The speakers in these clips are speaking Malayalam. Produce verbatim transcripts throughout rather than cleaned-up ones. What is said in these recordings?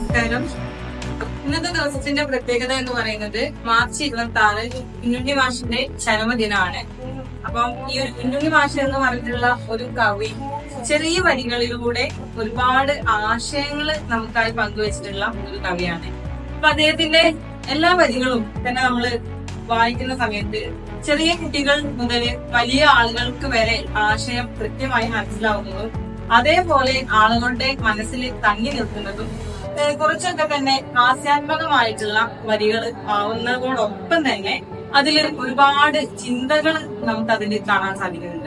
നമസ്കാരം. ഇന്നത്തെ ദിവസത്തിന്റെ പ്രത്യേകത എന്ന് പറയുന്നത് മാർച്ച് ഇരുപത്തി ആറ് കുഞ്ഞുണ്ണി മാഷിന്റെ ജന്മദിനമാണ്. അപ്പം ഈ ഒരു കുഞ്ഞുണ്ണി മാഷ് എന്ന് പറഞ്ഞിട്ടുള്ള ഒരു കവി ചെറിയ വരികളിലൂടെ ഒരുപാട് ആശയങ്ങൾ നമുക്കായി പങ്കുവച്ചിട്ടുള്ള ഒരു കവിയാണ്. അപ്പൊ അദ്ദേഹത്തിന്റെ എല്ലാ വരികളും തന്നെ നമ്മള് വായിക്കുന്ന സമയത്ത് ചെറിയ കുട്ടികൾ മുതൽ വലിയ ആളുകൾക്ക് വരെ ആശയം കൃത്യമായി മനസ്സിലാവുന്നതും അതേപോലെ ആളുകളുടെ മനസ്സിൽ തങ്ങി നിൽക്കുന്നതും കുറച്ചൊക്കെ തന്നെ ഹാസ്യാത്മകമായിട്ടുള്ള വരികൾ ആവുന്നതോടൊപ്പം തന്നെ അതിൽ ഒരുപാട് ചിന്തകൾ നമുക്ക് അതിൽ കാണാൻ സാധിക്കുന്നുണ്ട്.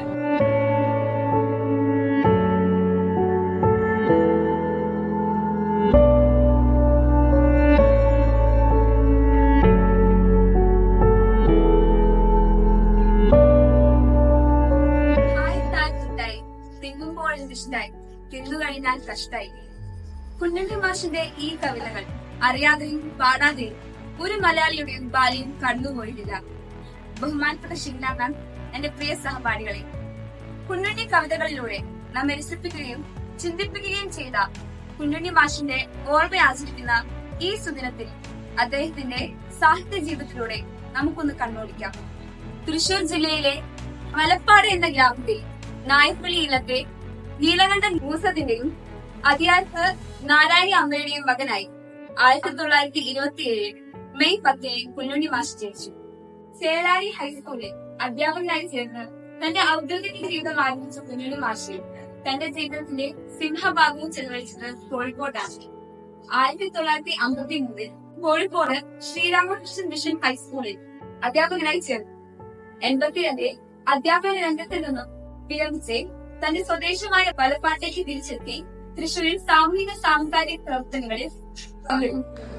തിന്നു കഴിഞ്ഞാൽ കഷ്ടായി. കുഞ്ഞുണ്ണി മാഷിന്റെ ഈ കവിതകൾ അറിയാതെയും പാടാതെയും ഒരു മലയാളിയുടെയും ബാല്യം കണ്ടുപോയിട്ടില്ല. ബഹുമാനപ്പെട്ട ഷീല മാം, എന്റെ പ്രിയ സഹപാഠികളെ, കുഞ്ഞുണ്ണി കവിതകളിലൂടെ നമ്മെ രസിപ്പിക്കുകയും ചിന്തിപ്പിക്കുകയും ചെയ്ത കുഞ്ഞുണ്ണി മാഷിന്റെ ഓർമ്മ ആചരിക്കുന്ന ഈ സുദിനത്തിൽ അദ്ദേഹത്തിന്റെ സാഹിത്യ ജീവിതത്തിലൂടെ നമുക്കൊന്ന് കണ്ണോടിക്കാം. തൃശൂർ ജില്ലയിലെ മലപ്പാട് എന്ന ഗ്രാമത്തിൽ നായപ്പള്ളി ഇല്ലത്തെ നീലകണ്ഠൻ മൂസത്തിന്റെയും അതിയാർക്ക് നാരായണി അമ്മയുടെയും മകനായി ആയിരത്തി തൊള്ളായിരത്തി ഇരുപത്തി ഏഴ് മെയ് പത്തിന് കുഞ്ഞുണ്ണി മാഷ് ജനിച്ചു. ചേളാരി ഹൈസ്കൂളിൽ അധ്യാപകനായി ചേർന്ന് തന്റെ ഔദ്യോഗിക ജീവിതം ആരംഭിച്ച കുഞ്ഞുണ്ണി മാഷ് തന്റെ ജീവിതത്തിന്റെ സിംഹഭാഗവും ചെലവഴിച്ചത് കോഴിക്കോട്ടാണ്. ആയിരത്തി തൊള്ളായിരത്തി അമ്പത്തി മൂന്നിൽ കോഴിക്കോട് ശ്രീരാമകൃഷ്ണൻ മിഷൻ ഹൈസ്കൂളിൽ അധ്യാപകനായി ചേർന്നു. എൺപത്തിരണ്ടിൽ അധ്യാപന രംഗത്തിൽ നിന്നും വിരമിച്ച് തന്റെ സ്വദേശമായ മലപ്പാട്ടേക്ക് തിരിച്ചെത്തി തൃശൂരിൽ സാമൂഹിക സാംസ്കാരിക പ്രവർത്തനങ്ങളിൽ പങ്കെടുത്തു.